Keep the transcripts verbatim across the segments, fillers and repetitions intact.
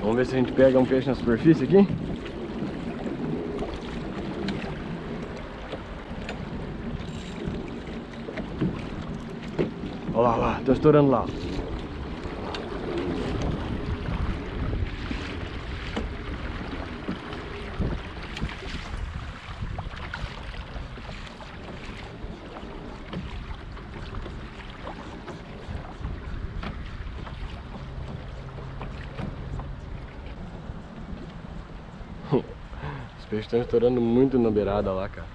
Vamos ver se a gente pega um peixe na superfície aqui. Olha lá, olha lá, tô estourando lá. Os peixes estão estourando muito na beirada lá, cara.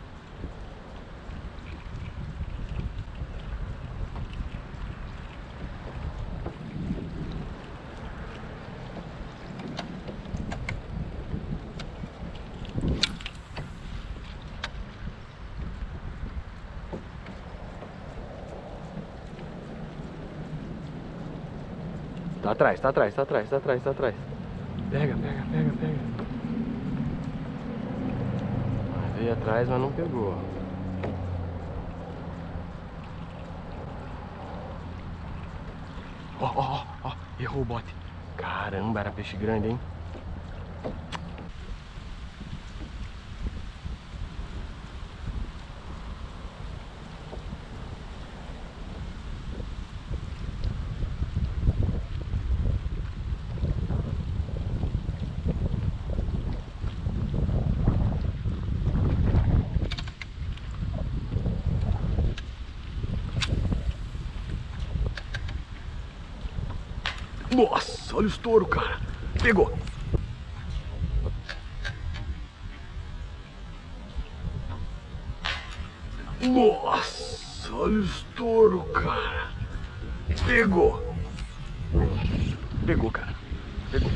Tá atrás, tá atrás, tá atrás, tá atrás, tá atrás. Pega, pega, pega, pega. Veio atrás, mas não pegou. Ó, ó, ó, errou o bote. Caramba, era peixe grande, hein? Nossa, olha o estouro, cara. Pegou. Nossa, olha o estouro, cara. Pegou. Pegou, cara. Pegou.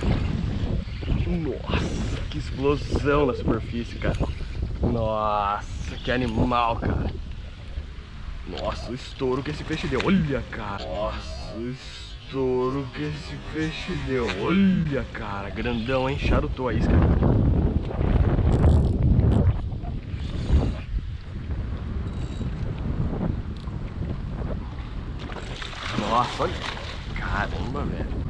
Nossa, que explosão na superfície, cara. Nossa, que animal, cara. Nossa, o estouro que esse peixe deu. Olha, cara. Nossa, o estouro que esse peixe deu. Olha, cara. Grandão, hein? Charutou a isca. Nossa, olha. Caramba, velho.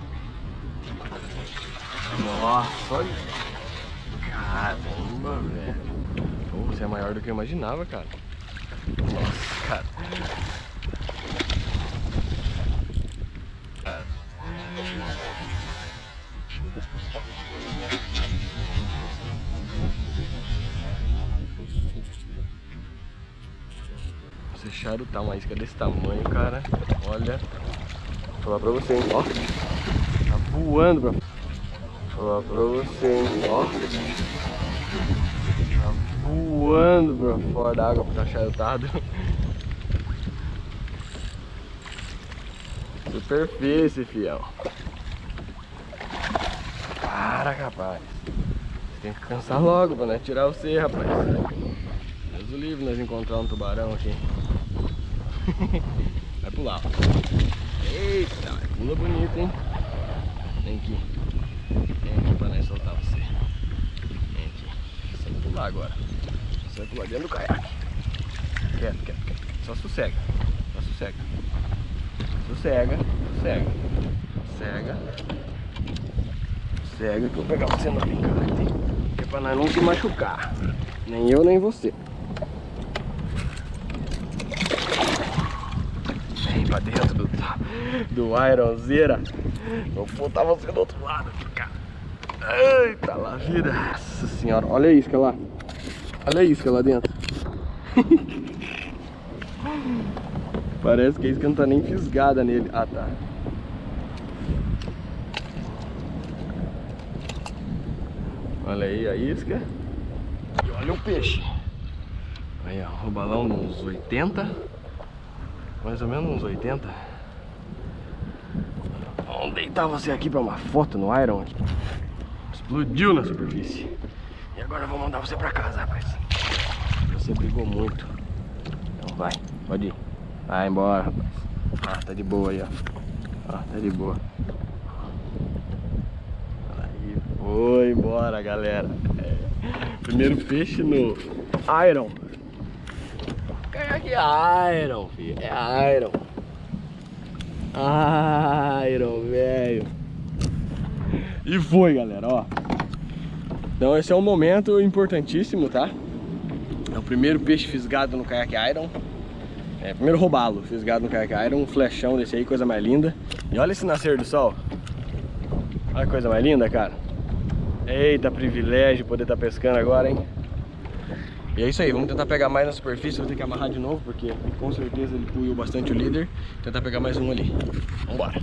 Nossa, olha. Caramba, velho. Pô, você é maior do que eu imaginava, cara. Nossa, cara. Você charutar uma isca desse tamanho, cara. Olha. Vou falar pra você, hein? Ó. Tá voando, bro. Vou falar pra você, hein? Ó. Tá voando pra fora da água, tá charutado. Superfície, fiel. Para, rapaz. Você tem que cansar logo pra não tirar você, rapaz. Deus o livre nós encontrar um tubarão aqui. Vai pular. Eita, pula bonito, hein? Vem aqui. Vem aqui pra nós soltar você. Vem aqui. Você vai pular agora. Você vai pular dentro do caiaque. Quieto, quieto, quieto. Só sossega. Só sossega. Sossega, sossega. Sossega. Sossega que eu vou pegar você no brincante. Que é pra nós não se machucar. Nem eu, nem você. Vem pra dentro do, do Ironzeira. Vou botar você do outro lado aqui, cara. Eita, lá vida. Nossa senhora, olha a isca lá. Olha a isca lá dentro. Parece que a isca não tá nem fisgada nele. Ah, tá. Olha aí a isca. E olha o peixe. Aí, ó, o balão uns oitenta. Mais ou menos uns oitenta. Vamos deitar você aqui pra uma foto no Iron. Explodiu na superfície. E agora eu vou mandar você pra casa, rapaz. Você brigou muito. Então vai, pode ir. Vai embora, rapaz. Ah, tá de boa aí, ó. Ah, tá de boa. Aí, foi embora, galera. É. Primeiro peixe no Iron. Caiaque Iron, filho. É Iron. Iron, velho. E foi, galera, ó. Então esse é um momento importantíssimo, tá? É o primeiro peixe fisgado no Kayak Iron. É, primeiro robalo fisgado no Kayak Iron. Um flechão desse aí, coisa mais linda. E olha esse nascer do sol. Olha que coisa mais linda, cara. Eita, privilégio poder estar pescando agora, hein? E é isso aí, vamos tentar pegar mais na superfície. Vou ter que amarrar de novo, porque com certeza ele puiu bastante o líder. Tentar pegar mais um ali. Vambora.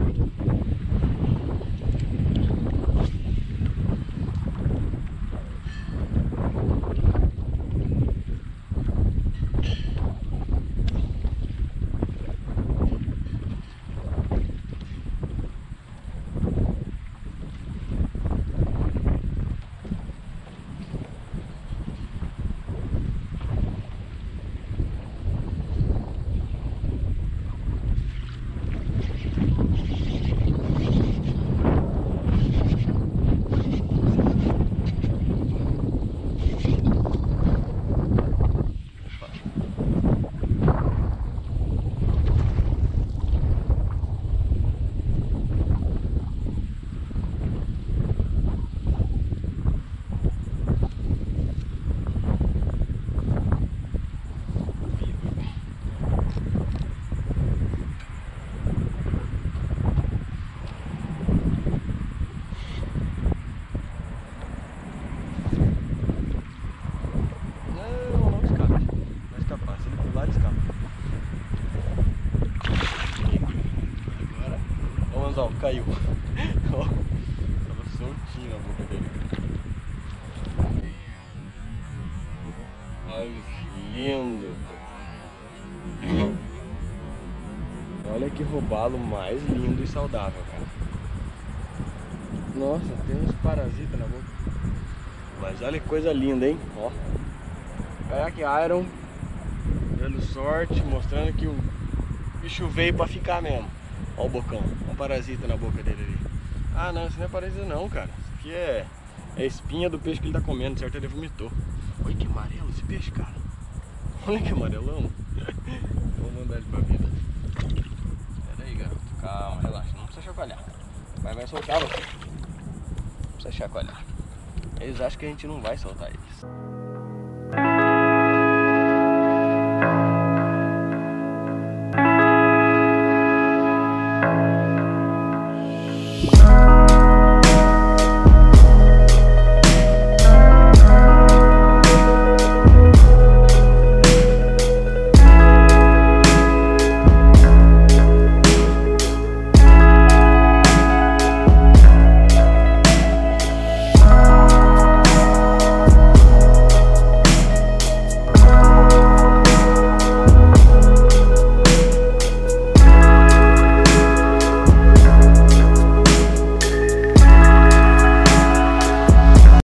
Ó, caiu. Ó, tava soltinho na boca dele. Olha que lindo. Olha que robalo mais lindo e saudável, cara. Nossa, tem uns parasitas na boca. Mas olha que coisa linda, hein? Ó, Kayak Iron, dando sorte, mostrando que o bicho veio pra ficar mesmo. Ó o bocão, ó o parasita na boca dele ali. Ah não, isso não é parasita não, cara. Isso aqui é, é espinha do peixe que ele tá comendo, certo? Ele vomitou. Olha que amarelo esse peixe, cara. Olha que amarelão. Vou mandar ele pra vida. Pera aí, garoto. Calma, relaxa. Não precisa chacoalhar. Vai, vai soltar você. Não precisa chacoalhar. Eles acham que a gente não vai soltar eles.